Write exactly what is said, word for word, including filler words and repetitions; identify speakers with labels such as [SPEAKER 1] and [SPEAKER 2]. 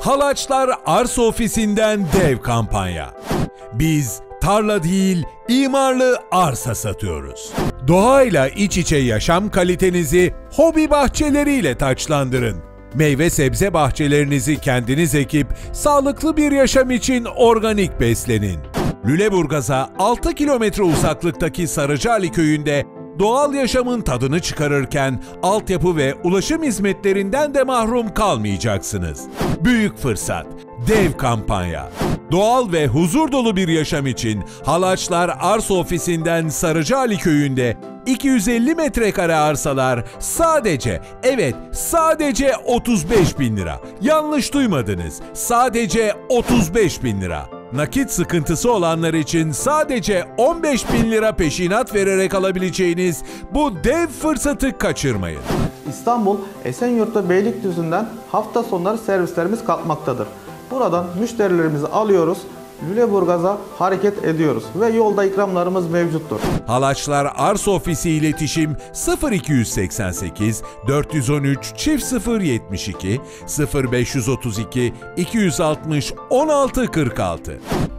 [SPEAKER 1] Halaçlar Arsa Ofisi'nden dev kampanya. Biz tarla değil, imarlı arsa satıyoruz. Doğayla iç içe yaşam kalitenizi hobi bahçeleriyle taçlandırın. Meyve sebze bahçelerinizi kendiniz ekip, sağlıklı bir yaşam için organik beslenin. Lüleburgaz'a altı kilometre uzaklıktaki Sarıcaali köyünde doğal yaşamın tadını çıkarırken altyapı ve ulaşım hizmetlerinden de mahrum kalmayacaksınız. Büyük fırsat, dev kampanya. Doğal ve huzur dolu bir yaşam için Halaçlar Arsa Ofisi'nden Sarıcaali köyünde iki yüz elli metrekare arsalar sadece, evet sadece otuz beş bin lira. Yanlış duymadınız, sadece otuz beş bin lira. Nakit sıkıntısı olanlar için sadece on beş bin lira peşinat vererek alabileceğiniz bu dev fırsatı kaçırmayın.
[SPEAKER 2] İstanbul Esenyurt ve Beylikdüzü'nden hafta sonları servislerimiz kalkmaktadır. Buradan müşterilerimizi alıyoruz, Lüleburgaz'a hareket ediyoruz ve yolda ikramlarımız mevcuttur.
[SPEAKER 1] Halaçlar Arsa Ofisi iletişim sıfır iki seksen sekiz dört yüz on üç çift sıfır yetmiş iki sıfır beş otuz iki iki yüz altmış on altı kırk altı.